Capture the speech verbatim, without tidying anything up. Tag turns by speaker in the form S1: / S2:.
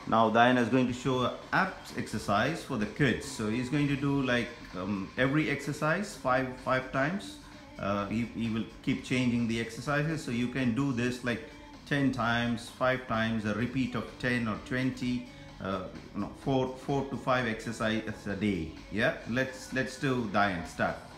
S1: Now Diana is going to show abs exercise for the kids. So he's going to do like um, every exercise five five times. Uh, he, he will keep changing the exercises. So you can do this like ten times, five times, a repeat of ten or twenty. Uh, you know, four four to five exercises a day. Yeah, let's let's do Diane. Start.